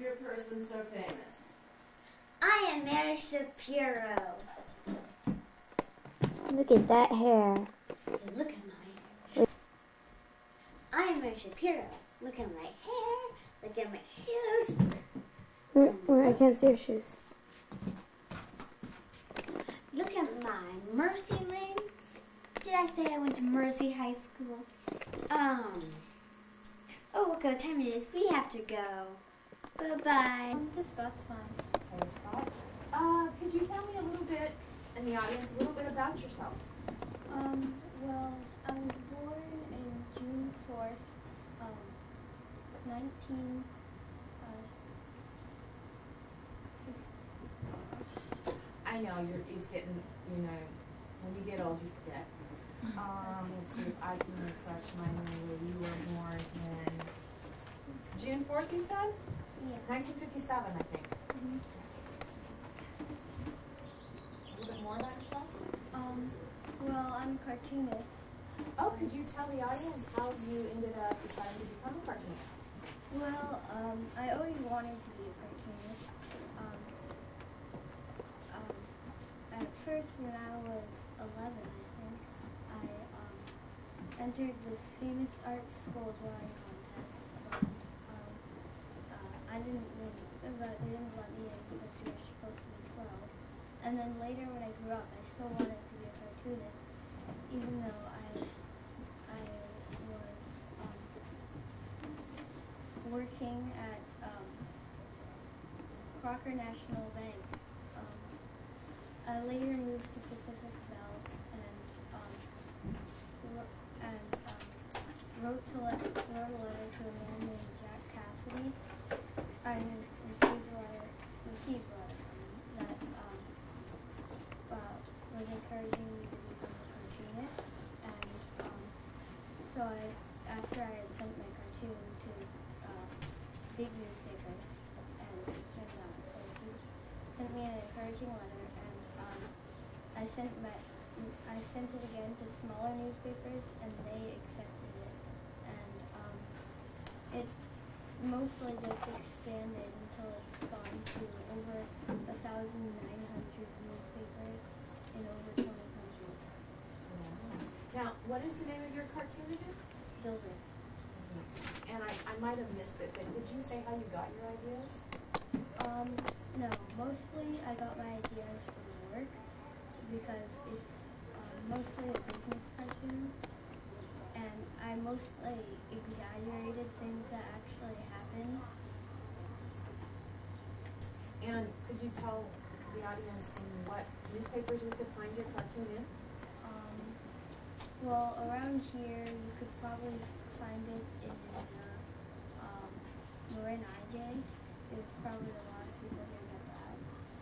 your person so famous? I am Mary Shapiro. Look at that hair. Look at my hair. I am Mary Shapiro. Look at my hair. Look at my shoes. I can't see your shoes. Look at my Mercy ring. Did I say I went to Mercy High School? Oh, look what time it is. We have to go. Bye-bye. The Scott's fine. Hey, Scott. Could you tell me a little bit, in the audience, a little bit about yourself? Well, I was born in June 4th, 19... I know, it's getting, you know, when you get old, you forget. Let's see if I can refresh my memory. You were born in June 4th, you said? Yeah. 1957, I think. Mm-hmm. A little bit more about yourself? Well, I'm a cartoonist. Oh, could you tell the audience how you ended up deciding to become a cartoonist? Well, I always wanted to be a cartoonist. At first, when I was 11, I think, I entered this famous art school drawing contest, but I didn't win. But they didn't let me in because you were supposed to be 12. And then later, when I grew up, I still wanted to be a cartoonist, even though I was working at Crocker National Bank. I later moved to Pacific Bell and wrote a letter to a man named Jack Cassidy. I received a letter from him that was encouraging me to become a cartoonist. And so after I had sent my cartoon to big newspapers, and it turned out, so he sent me an encouraging letter, and I sent it again to smaller newspapers, and they accepted it, and it mostly just expanded until it's gone to over 1,900 newspapers in over 20 countries. Now, what is the name of your cartoon again? Dilbert. And I might have missed it, but did you say how you got your ideas? No, mostly I got my ideas from work because it's mostly a business cartoon, and I mostly exaggerated things that actually happened. And could you tell the audience in what newspapers we could find your cartoon in? Well, around here you could probably find it in Marin IJ. It's probably a lot of people here get that.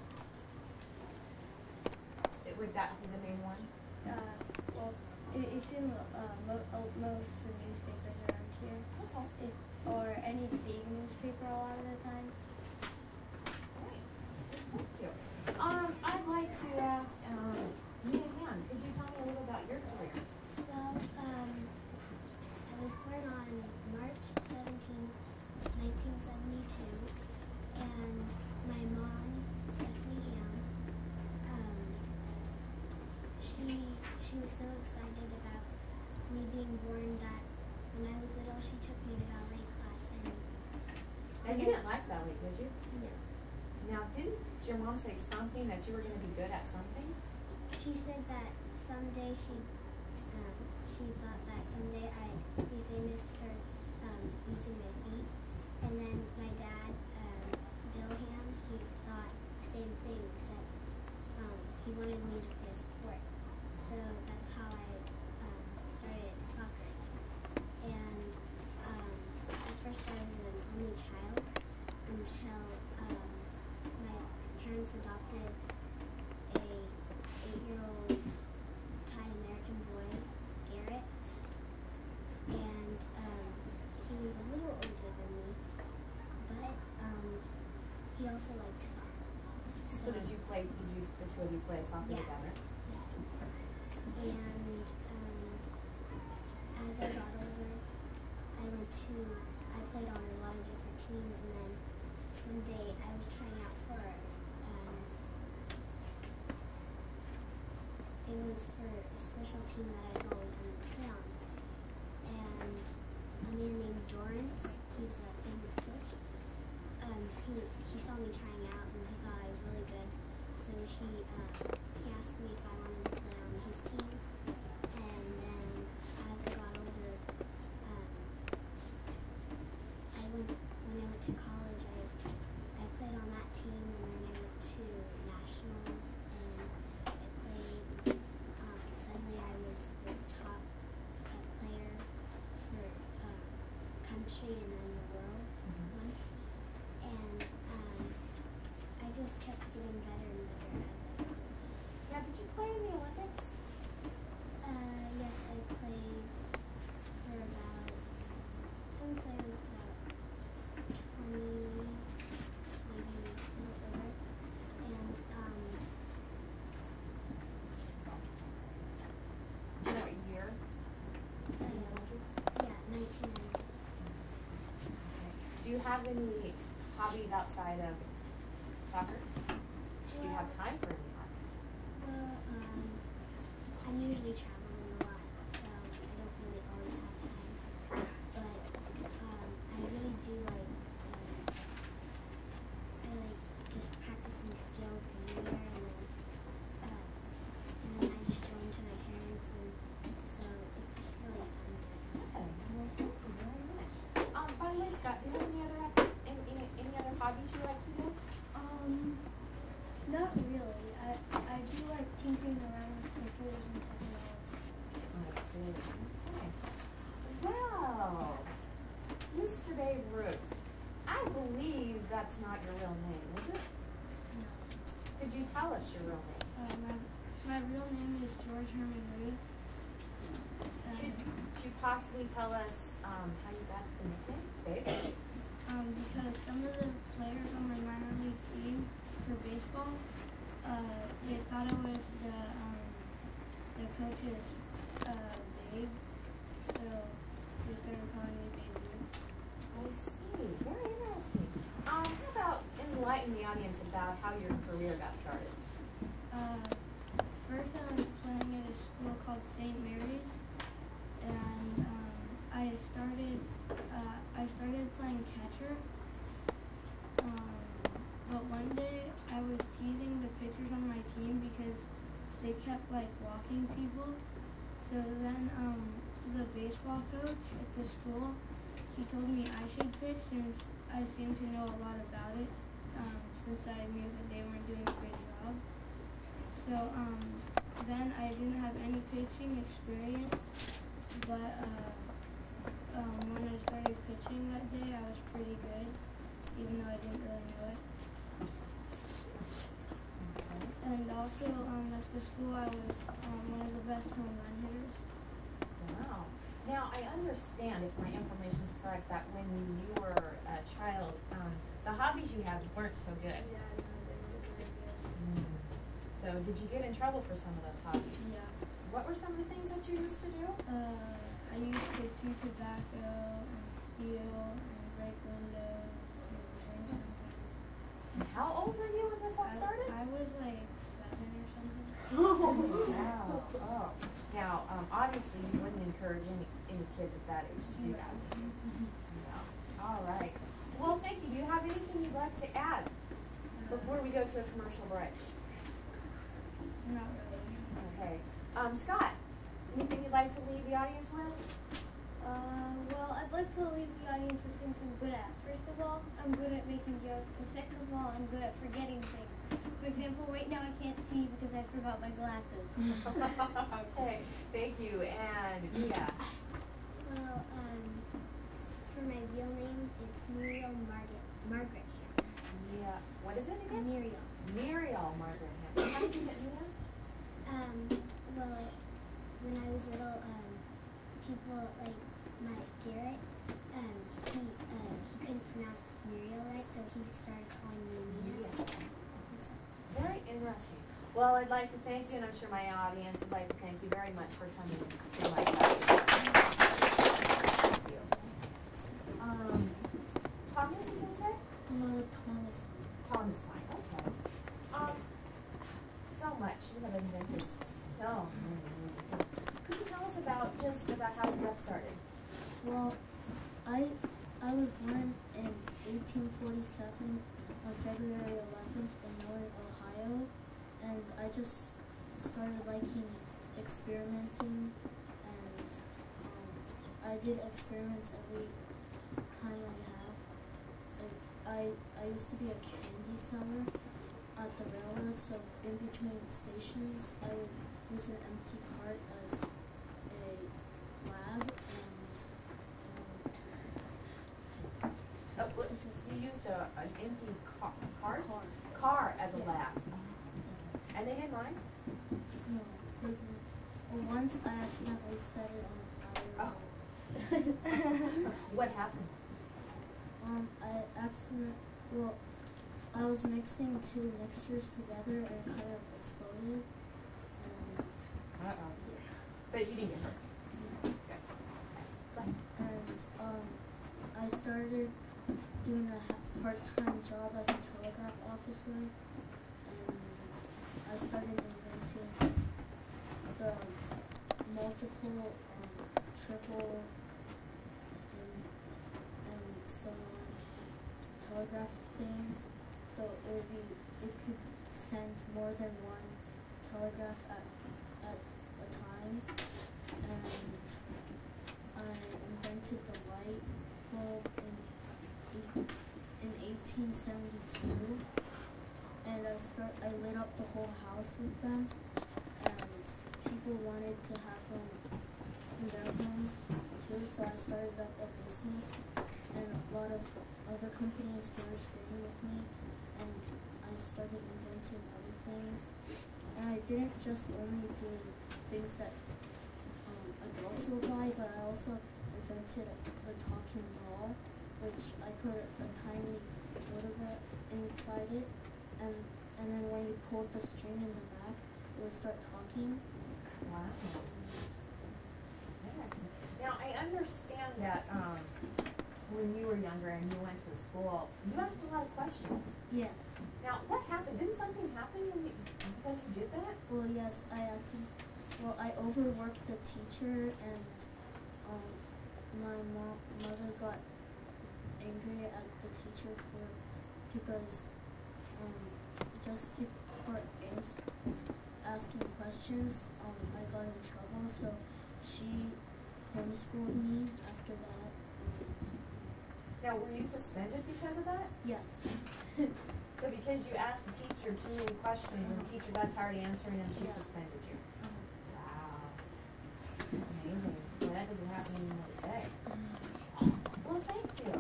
Would that be the main one? Well, it's in most of the newspapers around here. Okay. Or any big newspaper a lot of the time. Great. Thank you. I'd like to ask Mia Han, could you tell me a little about your career? Well, I was born on March 17, 1972, and my mom, Stephanie Ham, she was so excited about me being born that when I was little, she took me to ballet class. And you didn't like ballet, did you? No. Now, didn't your mom say something that you were going to be good at something? She said that someday she thought that someday I'd be famous for using my feet. And then my dad, Bill Ham, he thought the same thing, except he wanted me to play a sport. So that's how I started soccer. And at first I was an only child until my parents adopted a 8-year-old Thai American boy, Garrett, and he was a little older than me, but he also liked soccer. So did the two of you play soccer Yeah. together? And as I got older, I played on a lot of different teams, and then when was for a special team that I've always wanted to play on. And a man named Dorrance, he's a famous coach. He saw me trying out and he thought I was really good. So he asked me if I wanted to play on his team. And then as I got older, when I went to college, I played on that team, and then I went to nationals, and I played. Suddenly, I was the top player for country and then the world once, and I just kept getting better and better as I got older. Yeah, did you play in the Olympics? Yes, I played for about since I was about 20, maybe a little older, and Do you know what year? yeah, 1990. Do you have any hobbies outside of soccer? Do you have time for any hobbies? Well, I'm usually traveling a lot, so I don't really always have time. But I really do like I like just practicing skills anywhere, and then I just show them to my parents, and so it's just really fun. Okay, well, thank you very much. By the way, Scott, do you have any other any other hobbies you like to do? Not really. I do like tinkering around with computers and technology. Let's see. Okay. Well, Mr. Babe Ruth, I believe that's not your real name, is it? No. Could you tell us your real name? My real name is George Herman Ruth. Could you possibly tell us how you got the nickname, Babe? Because some of the players on my minor league team for baseball, they thought it was the coach's babe, so they started calling me Babe Ruth. I see. Very interesting. How about enlighten the audience about how your career got started? First I was playing at a school called St. Mary's, and I started playing catcher. But one day I was teasing the pitchers on my team because they kept like walking people. So then the baseball coach at the school, he told me I should pitch since I seem to know a lot about it, since I knew that they weren't doing a great job. So then I didn't have any pitching experience, but when I started pitching that day, I was pretty good, even though I didn't really know it. And also at the school, I was one of the best home run hitters. Wow. Now, I understand, if my information is correct, that when you were a child, the hobbies you had weren't so good. Yeah, I know, they were very good. So, did you get in trouble for some of those hobbies? Yeah. What were some of the things that you used to do? I used to chew tobacco and steal and break windows and drink sometimes. How old were you when this all started? I was like 7 or something. Wow. Oh. Now, obviously, you wouldn't encourage any kids at that age to do that. No. All right. Well, thank you. Do you have anything you'd like to add before we go to a commercial break? Not really. Okay. Scott, anything you'd like to leave the audience with? Well, I'd like to leave the audience with things I'm good at. First of all, I'm good at making jokes, and second of all, I'm good at forgetting things. For example, right now I can't see because I forgot my glasses. Okay, thank you. And Mia. Well, for my real name, it's Muriel Margaret Mia. What is it again? Muriel. Muriel Margaret Hampton. How did you get Mia? Well, when I was little, people like my Garrett, he couldn't pronounce Muriel right, so he just started calling me Mia. Very interesting. Well, I'd like to thank you, and I'm sure my audience would like to thank you very much for coming to my class. Thank you. Thomas is okay? No, Thomas. Tom is fine. Okay. So much. You have invented so many us about how you got started. Well, I was born in 1847 on February 11th in Northern Ohio, and I just started liking experimenting, and I did experiments every time I have. I used to be a candy seller at the railroad, so in between stations I would use an empty cart as a lab, and You used an empty cart? car. Car as a Yeah. lab. And they didn't mind? No, they didn't. Well, once I accidentally set it on fire. Oh. What happened? Well, I was mixing two mixtures together and it kind of exploded. And, Uh-oh. But you didn't get hurt. Good. Go ahead. and I started doing a part-time job as a telegraph officer, and I started inventing the multiple, triple, and so on telegraph things. So it could send more than one telegraph at a time, and I invented the light bulb in 1872, and I lit up the whole house with them, and people wanted to have them in their homes too, so I started up a business, and a lot of other companies merged in with me, and I started inventing other things, and I didn't just only do things that adults will buy, but I also invented the talking doll, which I put a tiny little bit inside it, and then when you pulled the string in the back, it would start talking. Wow. Interesting. Now, I understand that when you were younger and you went to school, you asked a lot of questions. Yes. Now, what happened? Didn't something happen because you did that? Well, yes, I overworked the teacher, and my mother got angry at the teacher because for asking questions, I got in trouble, so she homeschooled me after that. Now, were you suspended because of that? Yes. So because you asked the teacher too many questions and the teacher got tired of answering them, she Yeah. suspended you. Wow. Amazing. Well, that doesn't happen anymore today. Well, thank you.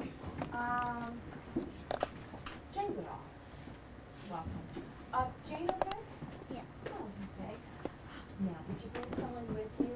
Jane Goodall. Welcome. Jane, okay? Yeah. Oh, okay. Now, did you bring someone with you?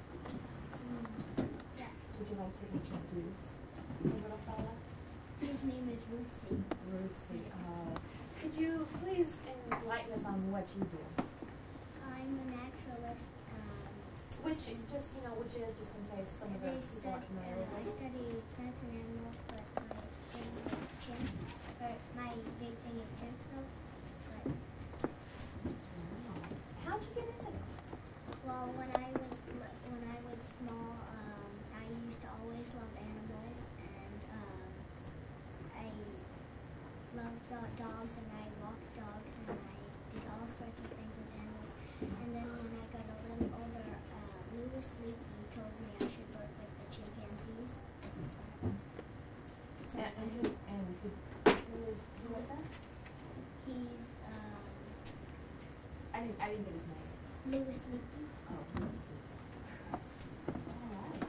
Yeah. Would you like to introduce the little fella? His name is Rootsy. Rootsy. Could you please enlighten us on what you do? I'm a naturalist. Which is, just in case some of the people aren't familiar I with it. study plants and animals, but my thing is chimps. Or my big thing is chimps, though. But Wow. How'd you get into this? well, when I was small, I used to always love animals, and I loved dogs, and I walked dogs, and I did all sorts of things with animals. And then when I got a little older, Louis Leakey told me I should work with the chimpanzees. So Who was that? he's I didn't get his name. Louis Leakey. Oh, let's see. All right.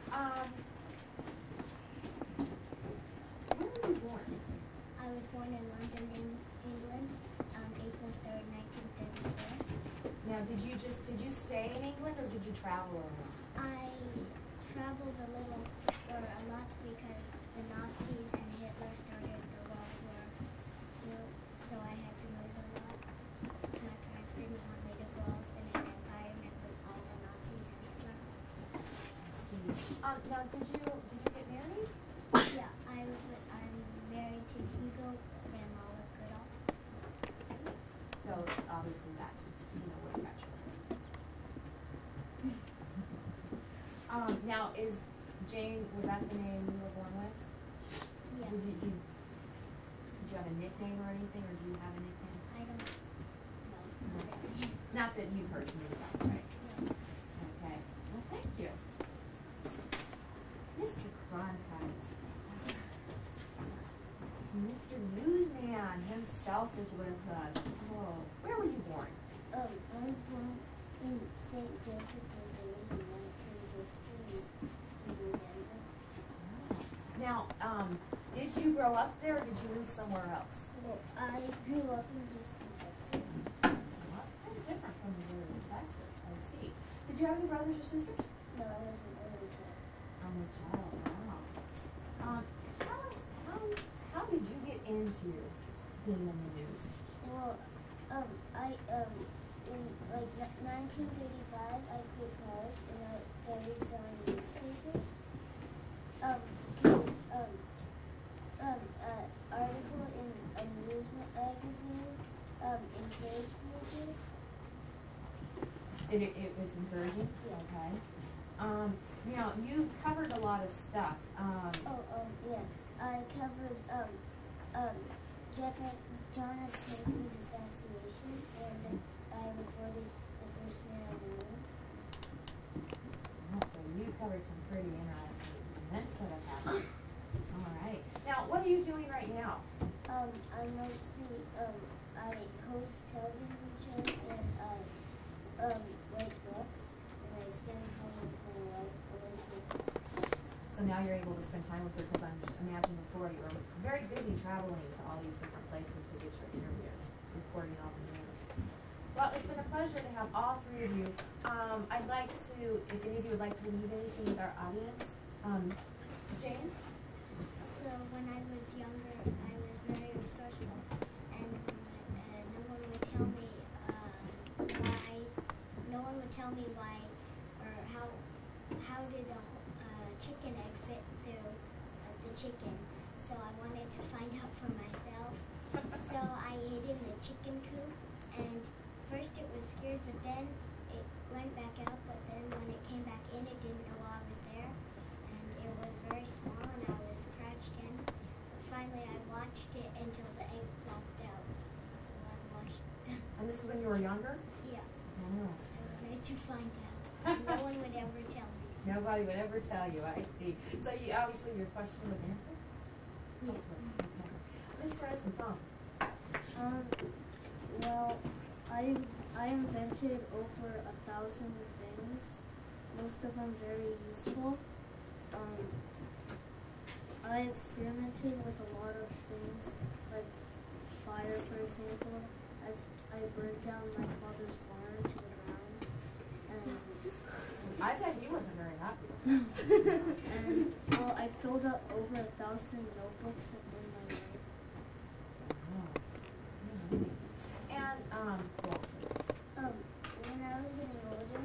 Where were you born? I was born in London, England, April 3rd, 1934. Now, did you stay in England or did you travel around? I traveled a lot because the Nazis and Hitler started the World War II, so I had to move a lot. My parents didn't want me to grow up in an environment with all the Nazis and Hitler. Now, did you get married? Yeah, I'm married to Hugo Van Lawler Goodall. So obviously that's where you got your Now, is Jane, was that the name you were born with? Yeah. Did you have a nickname or anything, or do you have a nickname? I don't know. Not that you've heard me about, right? Okay. Well, thank you. Mr. Cronkite. Mr. Newsman himself is with us. Oh, where were you born? I was born in St. Joseph, Missouri in 1960 in November. Now, did you grow up there, or did you move somewhere else? Well, I grew up in Houston, Texas. So that's kind of different from Missouri and Texas, I see. Did you have any brothers or sisters? No, I was an only child. Only child, wow. Tell us, how did you get into being in the news? Well, in like 1935, I quit college and I started selling newspapers. Because article in a amusement magazine encouraged me to. It was encouraging? Yeah. Okay. Now, you've covered a lot of stuff. Yeah. I covered John F. Kennedy's assassination, and I reported the first man on the moon. So you covered some pretty interesting events that have happened. All right. Now, what are you doing right now? I mostly I host television shows and I write books, and I spend time with my wife, Elizabeth. So now you're able to spend time with her, because I imagine before you were very busy traveling to all these different places to get your interviews, reporting all the news. Well, it's been a pleasure to have all three of you. I'd like to, if any of you would like to leave anything with our audience. Jane? So when I was younger, I was very resourceful, and no one would tell me why. No one would tell me why, or how did a chicken egg fit through the chicken. So I wanted to find out for myself. So I hid in the chicken coop, and first it was scared, but then it went back out. But then when it came back in, it didn't know I was there, and it was very small, and I was crouched in. But finally, I watched it until the egg flopped out. So I watched. And this is when you were younger? Yeah, Yes. I wanted to find out. No one would ever tell me. Nobody would ever tell you, I see. So you, obviously your question was answered? Yeah. Okay. Mr. Eisenthal. Well, I invented over 1,000 things. Most of them very useful. I experimented with a lot of things, like fire, for example. I burned down my father's barn to the ground, and I bet he wasn't very happy. and well, I filled up over 1,000 notebooks in my life. And, When I was getting older,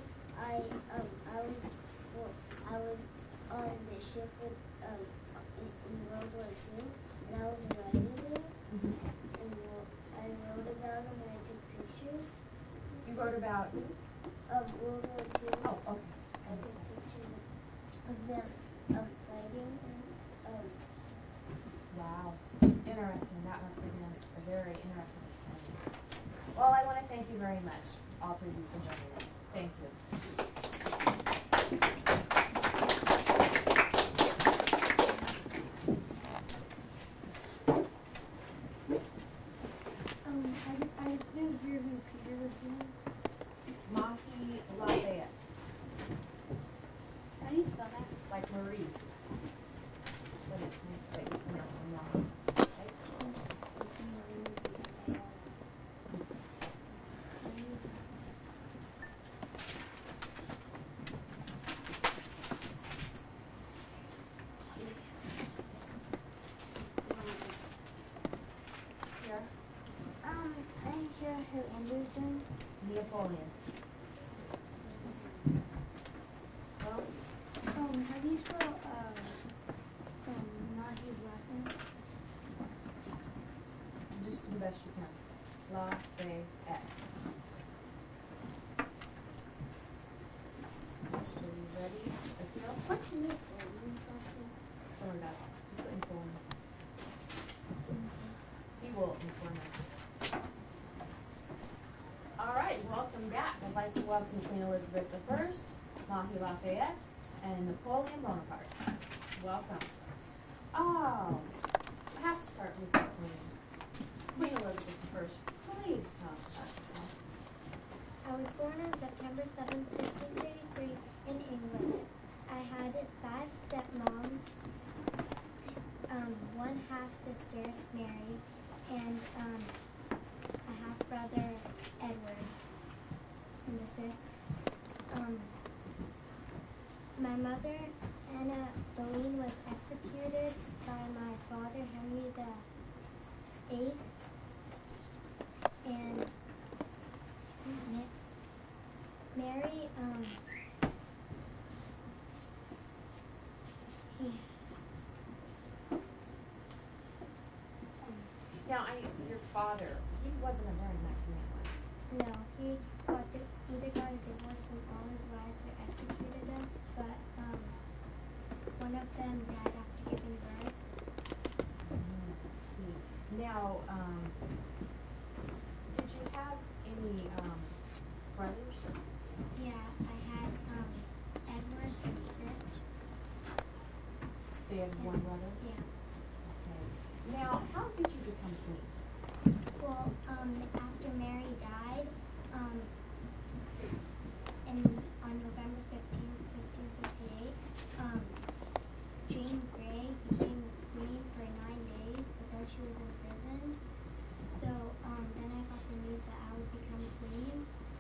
I was on the ship with in World War II, and I was a writer there. And I wrote about them and I took pictures. you wrote about, World War II. oh, okay. I took pictures of them fighting. And, Wow. Interesting. That must have been a very interesting experience. Well, I want to thank you very much, all three of you, for joining us. Thank you. I didn't hear who Peter was doing. Mahi Lafayette, How do you spell that? like Marie. But it's but you pronounce it wrong. Okay? Sierra? I didn't hear who Andrew's doing. Neapolitan. Well, How do you spell Mahi's last name? just do the best you can. Lafayette. So you ready? Akil? What's new for reading lesson? Don't worry about it. Just inform. He will inform us. All right, welcome back. I'd like to welcome Queen Elizabeth I, Mahi Lafayette, and Napoleon Bonaparte. Welcome. Oh, I have to start with the Queen. Queen Elizabeth I, please tell us about yourself. I was born on September 7th, 1533 in England. I had 5 stepmoms, one half-sister, Mary, and a half-brother, Edward, and the 6th. My mother, Anna Boleyn, was executed by my father, Henry VIII, and Mary, Now, your father, he wasn't a very nice man, was he? no, he either got a divorce from all his wives or executed them, but one of them died after giving birth. Let's see. Now, did you have any brothers? Yeah, I had Edward and 6. So you have one brother? Yeah. Okay. Now, how did you become queen? Well, after Mary died, on November 15th, 1558, Jane Grey became queen for 9 days, but then she was imprisoned. So then I got the news that I would become queen.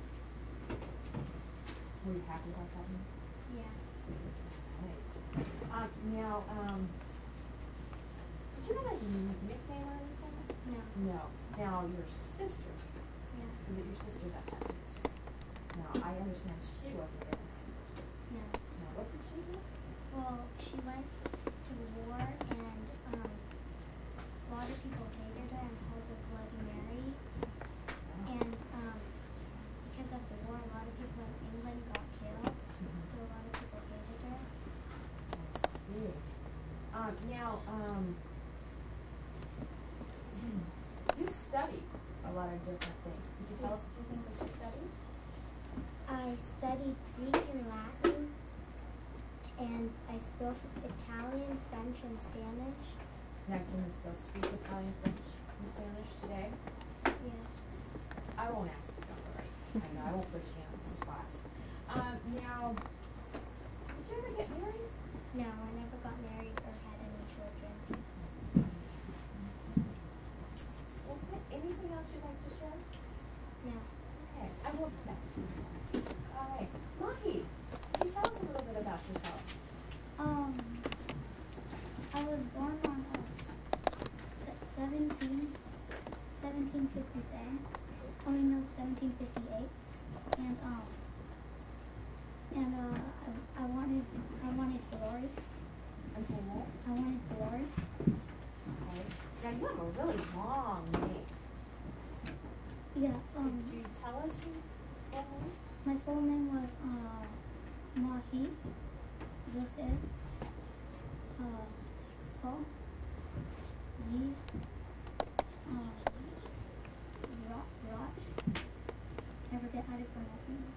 Were you happy about that news? Yeah. Right. Now, did you have a nickname or anything? No. No. Now, your sister, Yeah. is it your sister that had it? Now, I understand she wasn't very nice. No. Now, what did she do? Well, she went to war, and a lot of people hated her and called her Bloody Mary. And because of the war, a lot of people in England got killed, so a lot of people hated her. I see. Now, you studied a lot of different things. Could you tell us a few things that you studied? I studied Greek and Latin, and I spoke Italian, French, and Spanish. Now, can you still speak Italian, French, and Spanish today? Yeah. I won't ask you, don't worry. I know, I won't put you on the spot. Now, did you ever get married? No, I never got married or had any children. Okay, anything else you'd like to share? No. Okay, I will do that. All right, Mahi, can you tell us a little bit about yourself? I was born on 1757. I mean, no, 1758. And I wanted glory. I'm saying what? I wanted glory. Okay. Now, you have a really long name. Yeah. Could you tell us your full name? My full name was Mahi Joseph Paul Yeves Roch. I forget how to pronounce it.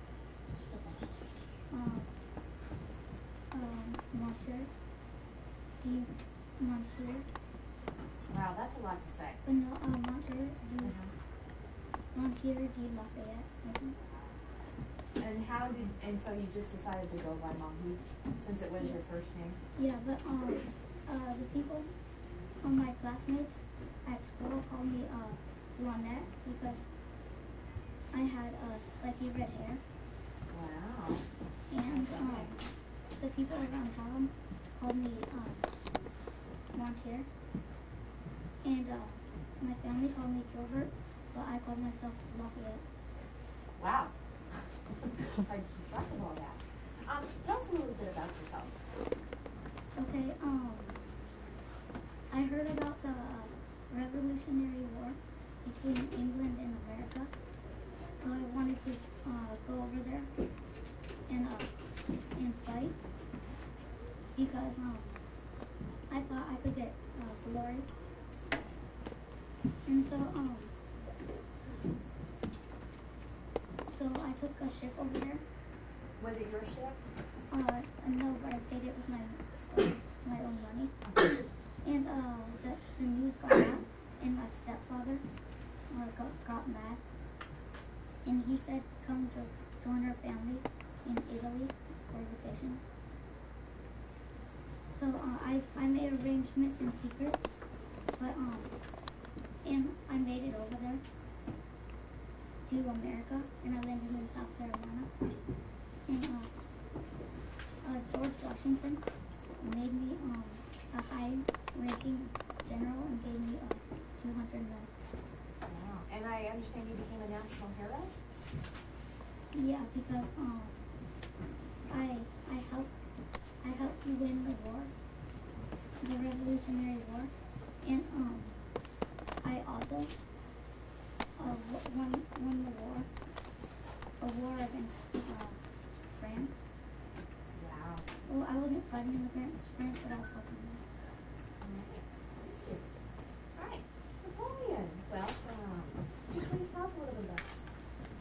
Monsieur D. Monsieur. Wow, that's a lot to say. No, Monsieur D. Uh-huh. Monsieur D. Lafayette. And so you just decided to go by Mahi since it was your first name? Yeah, but the people, my classmates at school called me Ronette because I had spiky red hair, Wow. and the people around town called me Montier, and my family called me Gilbert, but I called myself Lafayette. Wow. Hard to keep track of all that. Tell us a little bit about yourself. Okay, I heard about the Revolutionary War between England and America, so I wanted to go over there and So I took a ship over there. Was it your ship? No, but I paid it with my own money. And the news got out, and my stepfather got mad, and he said, "Come join our family in Italy for vacation." So I made arrangements in secret, but and I made it over there to America, and I landed in South Carolina. And George Washington made me a high-ranking general and gave me 200 men. Wow. And I understand you became a national hero? Yeah, because I helped you win the war, the Revolutionary War, and I also won the war, a war against France. Wow. Well, I wasn't fighting against France, but I was helping them. All right. Napoleon, welcome. Could you please tell us a little bit about yourself?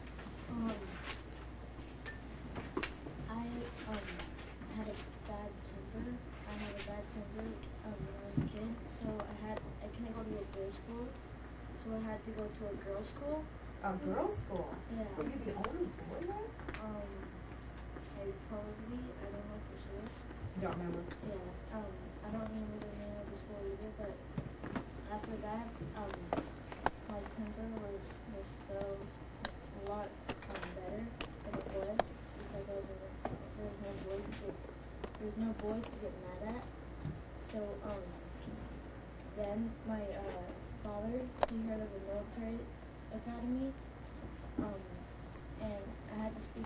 I had a bad temper. I had a bad temper when I was a kid, so I couldn't go to a boys' school, so I had to go to a girls' school. A girls' school? Yeah. Were you the only boy there? I don't know for sure. You don't remember? Yeah. I don't remember the name of the school either, but after that, my temper was so a lot better than it was because there was no boys to get mad at. So then my father, he heard of the military academy, and I had to speak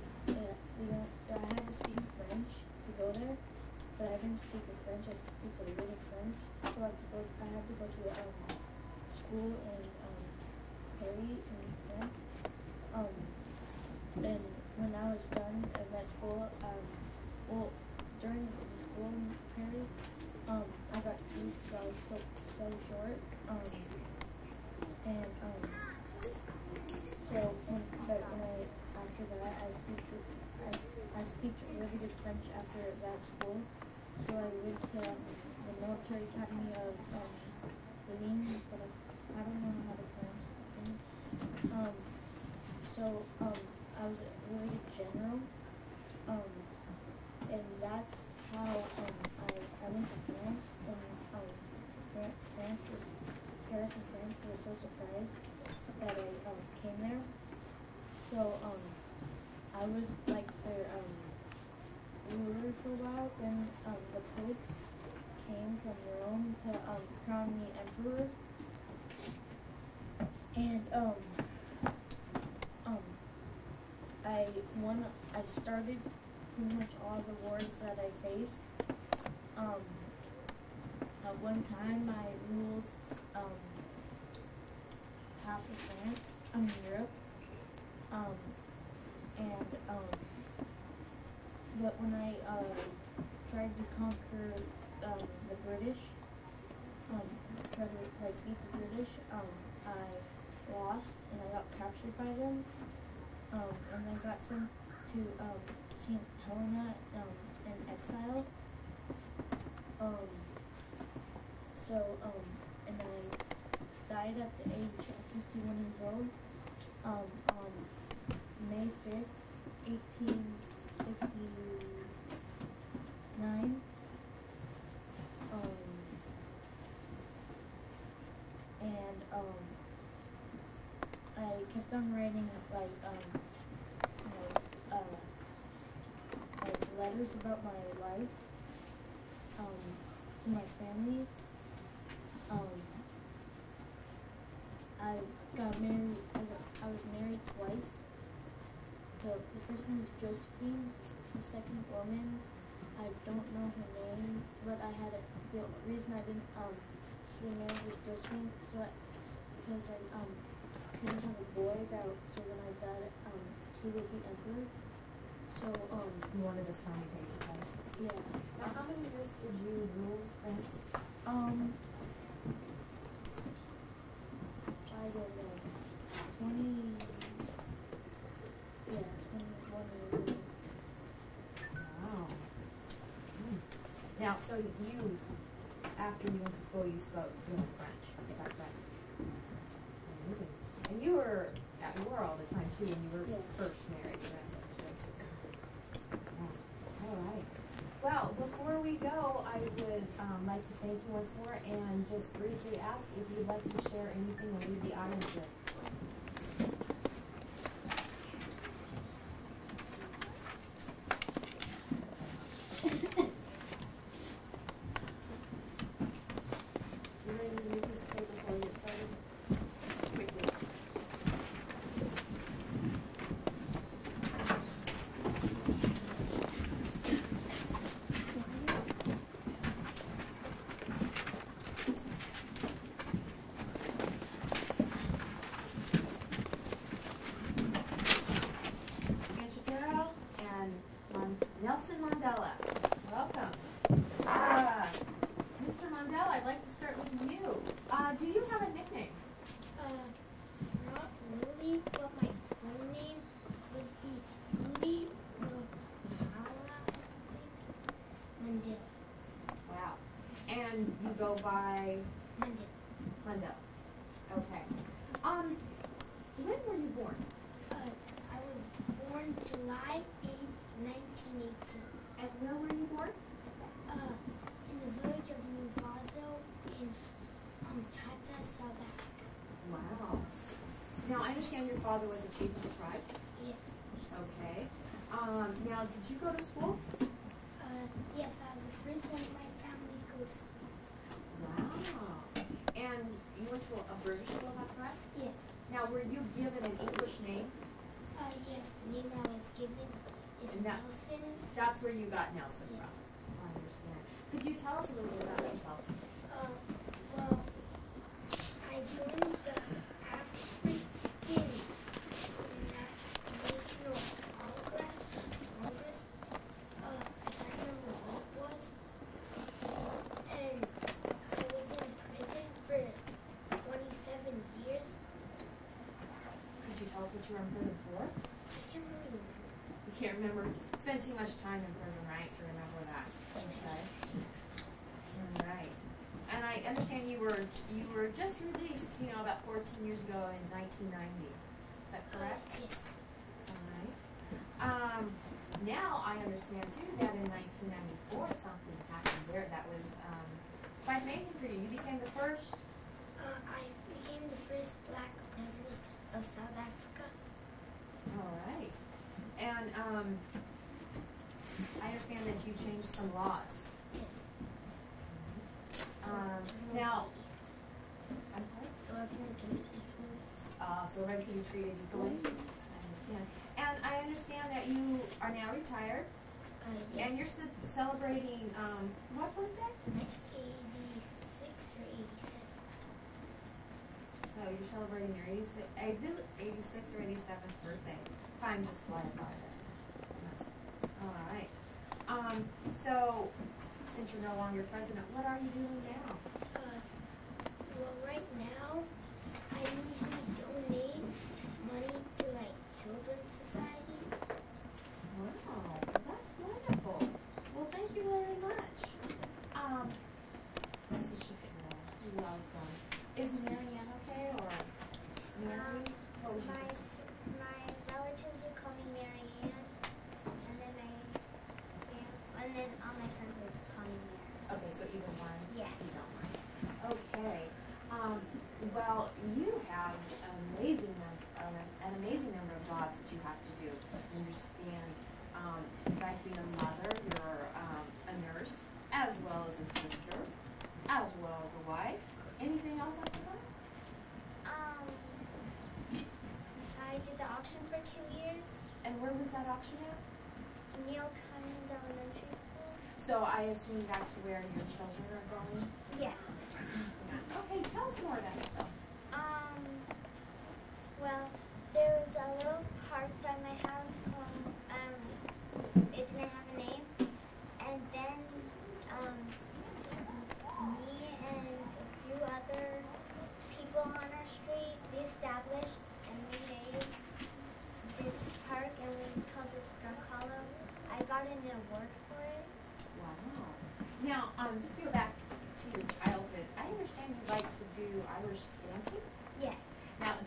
French to go there, but I didn't speak French. I speak a little French, so I had to go to a school in Paris in France. And when I was done at that school, during the school in Paris, I got teased because I was so short. After that, I speak really good French after that school. So I went to the military academy of Berlin, but I don't know how to pronounce it. I was a really good general. And that's how I went to France. And Paris and France were so surprised that I came there. So I was like their ruler for a while. Then the Pope came from Rome to crown me emperor. And I started pretty much all the wars that I faced. At one time I ruled half of France, Europe. But when I tried to conquer the British, tried to beat the British, I lost and I got captured by them, and I got sent to St. Helena in exile. And I died at the age of 51 years old on May 5th, 1869. I kept on writing like letters about my life to my family. I got married. I was married twice. The first one was Josephine. The second woman, I don't know her name, but the reason I didn't stay married was Josephine, because I couldn't have a boy so when I died, he would be emperor. So You wanted a son twice. yeah. Now, how many years did you rule France? I Now, so you, after you went to school, you spoke fluent French, is that right? Amazing. And you were at war all the time too, when you were first married, correct? Yeah. All right. Well, before we go, I would like to thank you once more and just briefly ask if you'd like to share anything or leave the audience with. You ready to leave this paper before we get started? Quickly. Dan Shapiro and Nelson Mandela. Welcome. Mr. Mandela, I'd like to start with you. Do you have a nickname? Not really, but my full name would be Rudy Rohala, I think. Mandela. Wow. And you go by Mandela. Mandela. Okay. When were you born? I was born July 8th, 1918. And where were you born? In the village of Nuvazo in Tata, South Africa. Wow. Now, I understand your father was a chief of the tribe. Yes. Okay. Now, did you go to school? Yes, I was the first one in my family to go to school. Wow. And you went to a British school, is that correct? Yes. Now, were you given an English name? Yes, the name I was given is And Nelson. That's where you got Nelson from. Yes. I understand. Could you tell us a little bit about yourself? Well, I joined the African National Congress. I can't remember what it was. And I was in prison for 27 years. Could you tell us what you were in prison for? I can't really remember. You can't remember. Spent too much time in prison, right, to remember that. Okay. All right. And I understand you were just released, about 14 years ago in 1990. Is that correct? Yes. All right. Now I understand too that in 1994 something happened there that was quite amazing for you. You became the first. I became the first black president of South Africa. All right. And I understand that you changed some laws. Yes. Now, I'm sorry? So everyone can be equal. So everybody can be treated equally. I understand. And I understand that you are now retired, Yes. and you're celebrating what birthday? 86 or 87. Oh, you're celebrating your 86th or 87th birthday. Time just flies by, doesn't it? Yes. All right. So, since you're no longer president, what are you doing now? Well, right now, I usually donate money to children's societies. Wow, that's wonderful. Well, thank you very much. Mrs. Shapiro, you're welcome. Is Marianne okay, or Mary? What was your My relatives would call me Mary Ann, and then all my friends would call me Mary. Okay, so either one? Yeah. You don't mind. Okay. Well, you have an amazing number of jobs that you have to do. Understand, besides being a mother, you're a nurse, as well as a sister, as well as a wife. Anything else after that? I did the auction for 2 years. And where was that auction at? Neil Cummins Elementary School. So I assume that's where your children are going? Yes. Okay, tell us more about yourself. Well, there was a little park by my house. It didn't have a name. And then me and a few other people on our street, we established and we made this park, and we called it Skunk Hollow. I got an award for it. Wow. Now,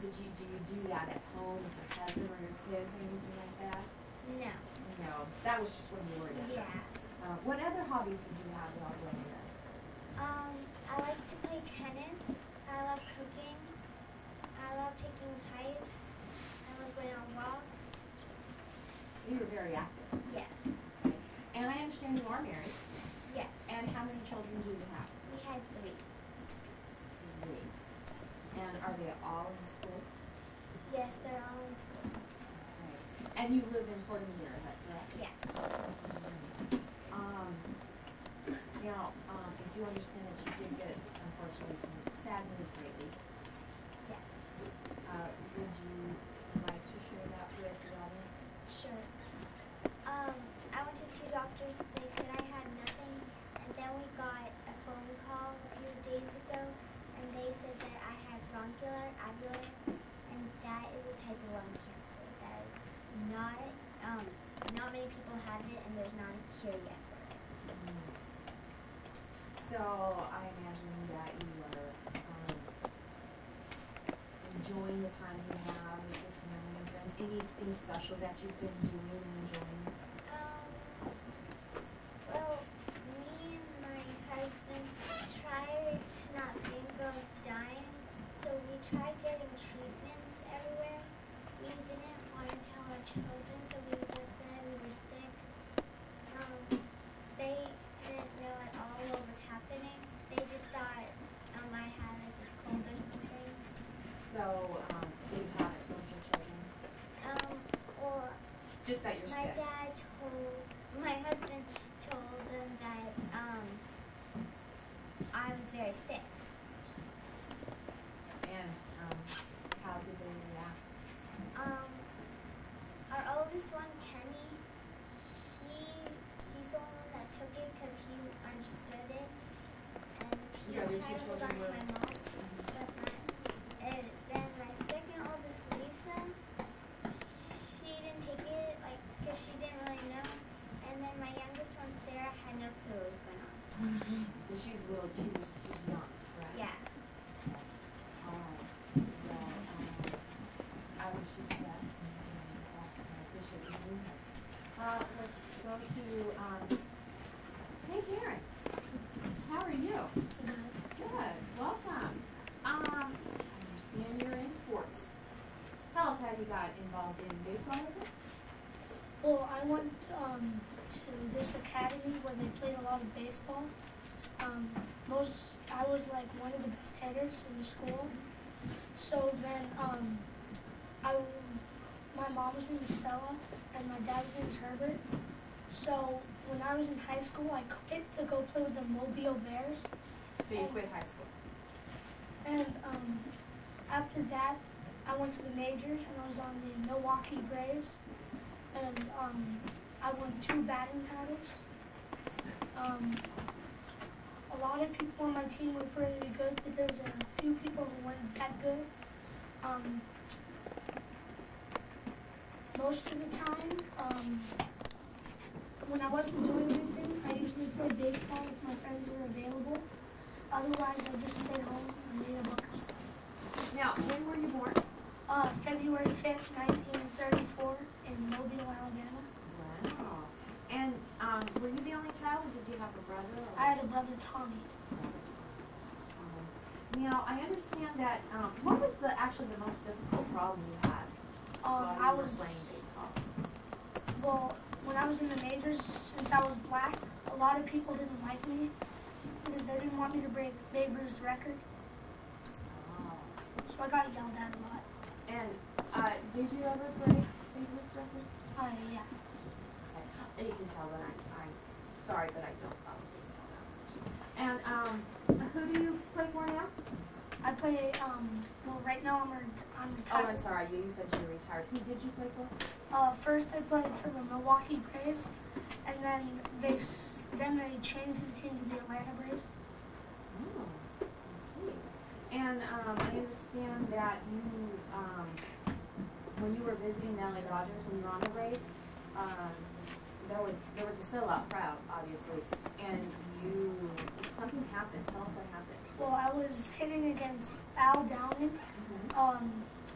do you do that at home with your husband or your kids or anything like that? No. No, that was just when you were younger. Yeah. What other hobbies did you have while growing up? I like to play tennis. I love cooking. I love taking hikes. I love going on walks. You were very active. Yes. And I understand you are married. Yes. And how many children do you have? We had 3. 3. And are they all in school? Yes, they're all in school. Right. And you live in Port Emir, is that correct? Yeah. Now, I do understand that you did get, unfortunately, some sad news lately. Yes. Would you like to share that with the audience? Sure. I went to 2 doctors. They said I had nothing, and then we got a phone call a few days ago, and they said that I had bronchial alveolar, and that is a type of lung cancer. That is not many people have it, and there's not a cure yet for it. So I imagine that you are enjoying the time you have with your family and friends. Anything special that you've been doing and enjoying? Well, me and my husband tried to not think of dying, so we tried getting treatments everywhere. We didn't want to tell our children, so we just said we were sick. They didn't know at all what was happening. They just thought I had like a cold or something. So you haven't told your children? Well, Just that you're my sick? my husband told them that I was very sick. And how did they react? Our oldest one, Kenny, he's the one that took it because he understood it, and he Your other tried two to hold on children to were? my mom. But then my second oldest, Lisa, she didn't take it, like, because she didn't really know. And then my youngest one, Sarah, had no clue what was going on. She's little, she's young, right? Yeah. All right. Well, I wish you the best, and I appreciate you being here. Let's go to, hey Karen, how are you? Good, welcome. I understand you're in sports. Tell us how you got involved in baseball, is it? Well, I went to this academy where they played a lot of baseball. I was like one of the best hitters in the school. So then my mom's name is Stella and my dad's name is Herbert. So when I was in high school, I quit to go play with the Mobile Bears. So you quit high school? And after that, I went to the majors and I was on the Milwaukee Braves. And I won 2 batting titles. A lot of people on my team were pretty good, but there was a few people who weren't that good. Most of the time, when I wasn't doing anything, I usually played baseball if my friends were available. Otherwise, I just stayed home and read a book. Now, when were you born? February 5th, 1934 in Mobile, Alabama. Wow. And were you the only child, or did you have a brother? Or? I had a brother, Tommy. Now, I understand that, what was actually the most difficult problem you had while I you were was playing baseball? Well, when I was in the majors, since I was black, a lot of people didn't like me because they didn't want me to break Babe Ruth's record. Oh. So I got yelled at a lot. And did you ever break Babe Ruth's record? Yeah. Okay. You can tell that I'm sorry, but I don't follow baseball that much. And who do you play for now? I play, well, right now I'm Oh, retired. I'm sorry. You said you were retired. Who did you play for? First I played for the Milwaukee Braves, and then they changed the team to the Atlanta Braves. Oh, I see. And I understand that you, when you were visiting the LA Dodgers, when you were on the Braves, there was a sellout crowd, obviously, and something happened. Tell us what happened. Well, I was hitting against Al Downing.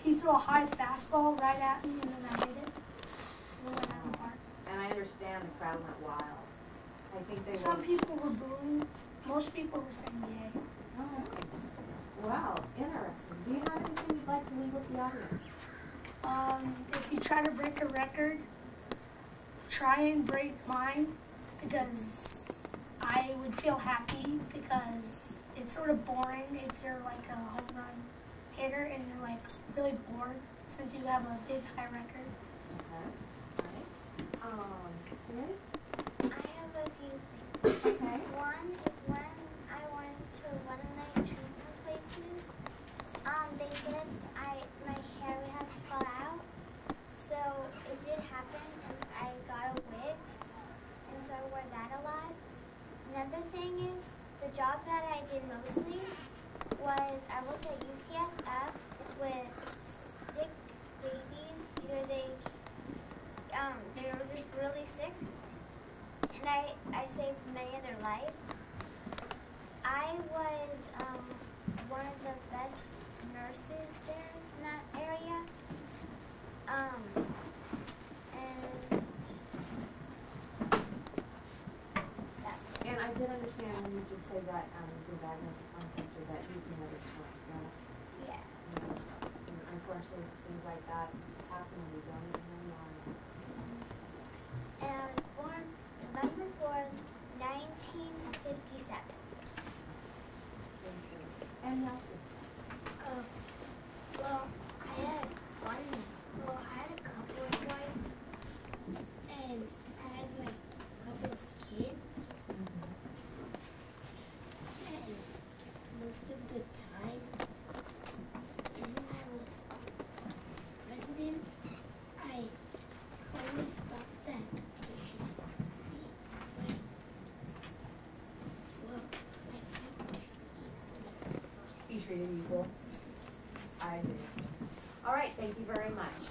he threw a high fastball right at me, and then I hit it. And it went out of the park. And I understand the crowd went wild. I think they Some were. people were booing. Most people were saying yay. Oh, okay. Wow, interesting. Do you have anything you'd like to leave with the audience? If you try to break a record, try and break mine, because I would feel happy, because it's sort of boring if you're like a home run hitter and you're like really bored since you have a big high record. Okay. All right. You ready? I have a few things. Okay. One is when I went to one of my treatment places. They said my hair would have to fall out. So it did happen, and I got a wig, and so I wore that a lot. Another thing is, the job that I did mostly was I worked at UCSF with sick babies. Either they were just really sick, and I saved many of their lives. I was one of the best nurses there in that area. And that's And I did understand when you did say that you've been diagnosed with lung cancer that you can never smoke. Yeah. yeah. And unfortunately, things like that happen when you don't even know you are. And I was born November 4th, 1957. And Nelson. Well, I had a couple of boys, and I had like a couple of kids, and most of the time, when I was president, I always thought that there should be like, well, I think there should be Be treated equal. I agree. All right, thank you very much.